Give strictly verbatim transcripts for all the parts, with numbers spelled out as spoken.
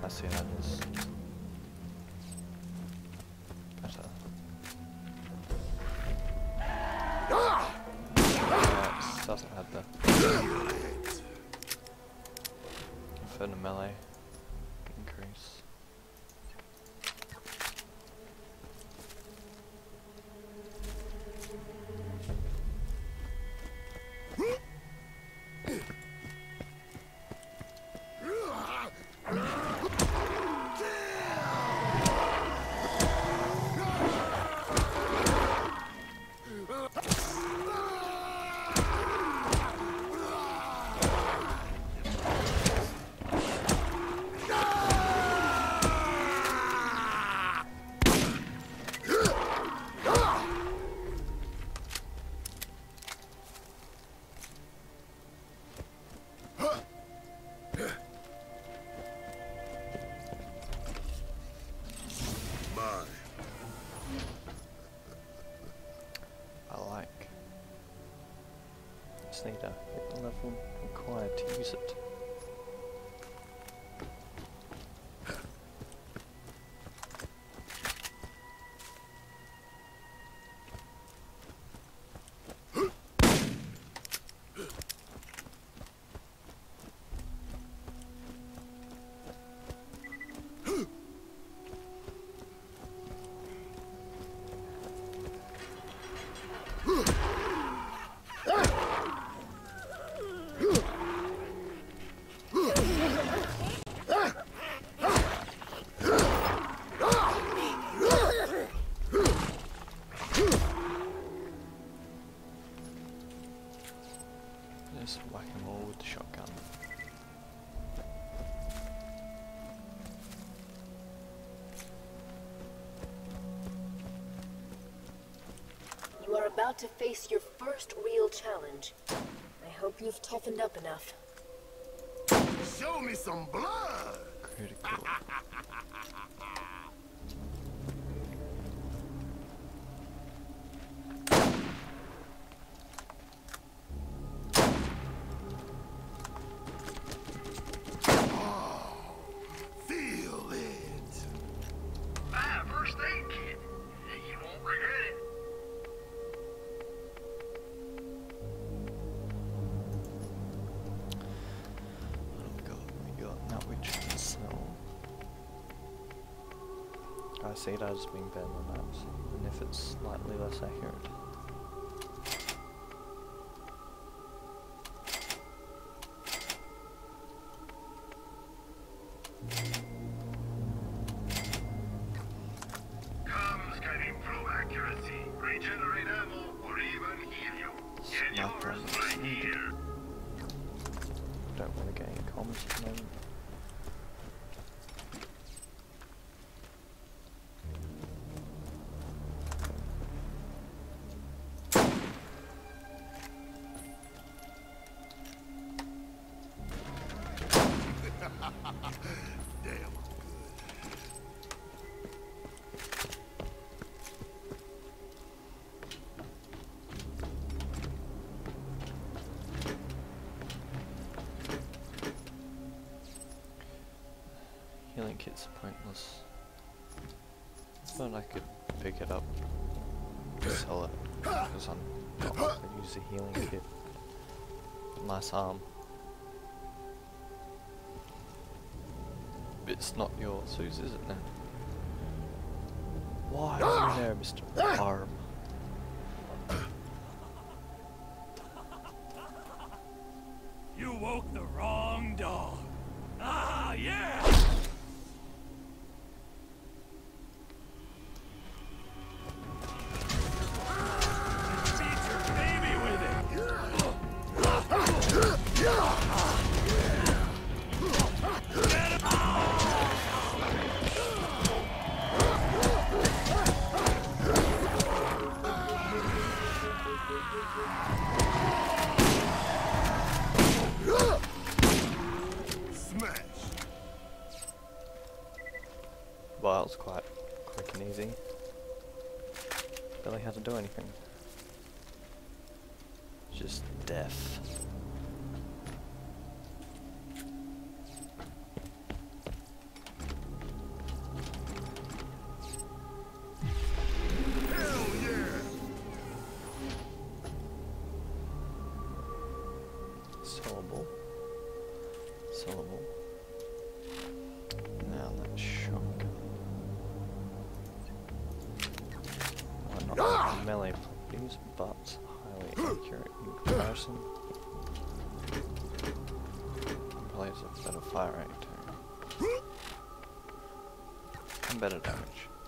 I see that is better. Yeah, it doesn't have the for the melee increase. Just need to hit the level required to use it. Just whack them all with the shotgun. You are about to face your first real challenge. I hope you've toughened up enough. Show me some blood! Critical. I see it as being better than that, and if it's slightly less accurate. Comms can improve accuracy, regenerate ammo, or even heal you. Get yours right here. Don't want to get any comms at the moment. Damn. Healing kit's pointless. But I could pick it up and sell it because I'm not going to use a healing kit. Nice arm. It's not yours, whose is it now? Why are you there, Mister Arm? You woke the wrong dog. Ah, yeah! Beat your baby with it! Well, that was quite quick and easy. Barely had to do anything. Just death. Now that shotgun. Well, not like melee properties, but highly accurate in comparison. And probably has a better fire rate too. And better damage.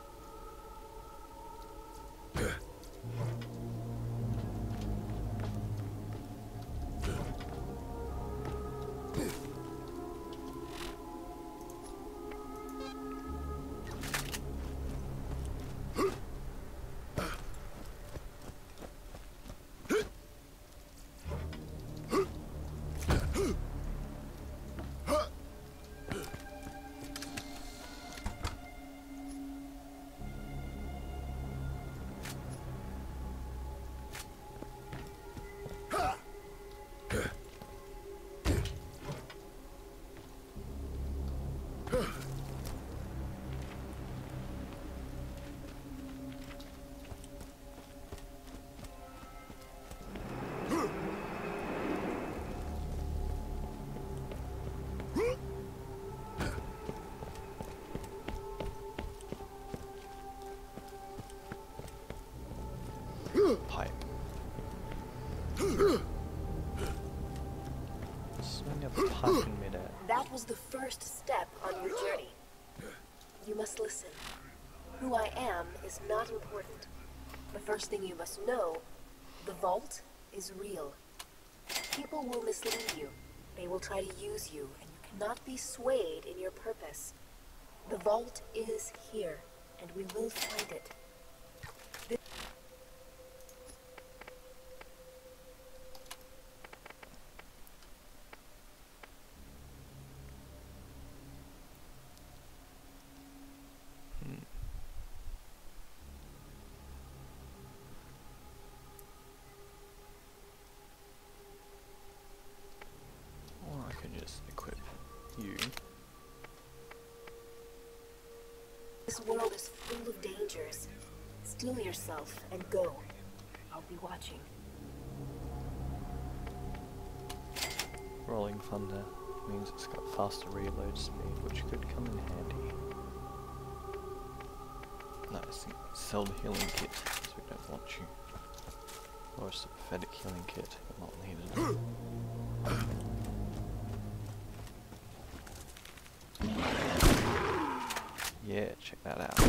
Pipe. Swing a pipe in midair. That was the first step on your journey. You must listen. Who I am is not important. The first thing you must know, the vault is real. People will mislead you. They will try to use you, and you cannot be swayed in your purpose. The vault is here, and we will find it. Or I could just equip you. This world is full of dangers. Still yourself and go. I'll be watching. Rolling Thunder means it's got faster reload speed, which could come in handy. No, I think sell the healing kit, because we don't want you. Or a sympathetic healing kit, if not needed. Yeah, check that out.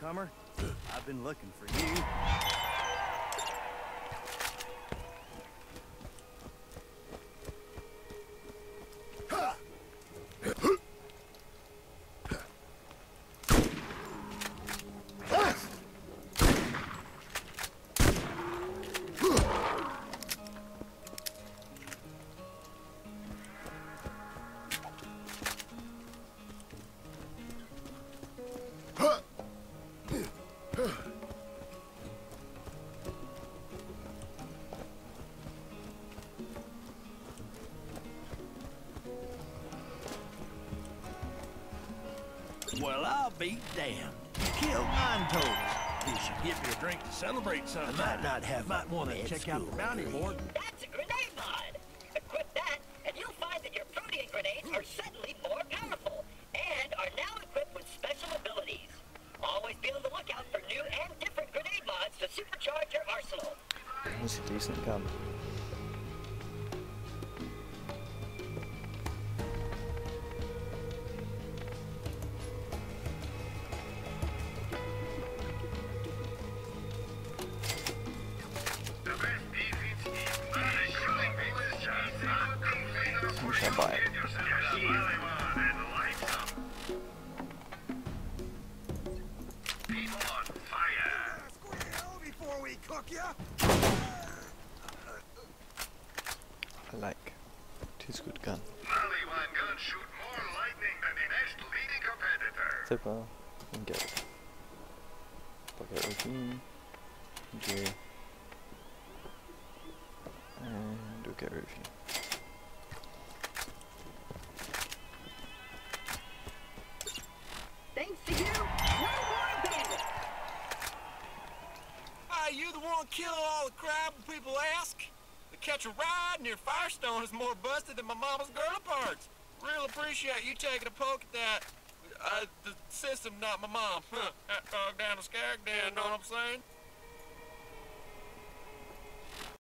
newcomer. I've been looking for you. Well, I'll be damned. You killed Nine Toes. You should get me a drink to celebrate something. I might not have. Might want to check out the bounty board. That's a grenade mod. Equip that, and you'll find that your protein grenades are suddenly more powerful, and are now equipped with special abilities. Always be on the lookout for new and different grenade mods to supercharge your arsenal. That's a decent gun. Shall buy it. People on fire. Squeal before we cook ya. I like. It is good gun. Maliwan guns shoot more lightning than the next leading competitor. C'est pas. Engage. Pocket routine. Gear. And we'll get review. Thanks to you, no more bandits. Are you the one killing all the crab when people ask? The catch a ride near Firestone is more busted than my mama's girl parts. Real appreciate you taking a poke at that. Uh, the system, not my mom. Huh. That dog down the skag den, know what I'm saying?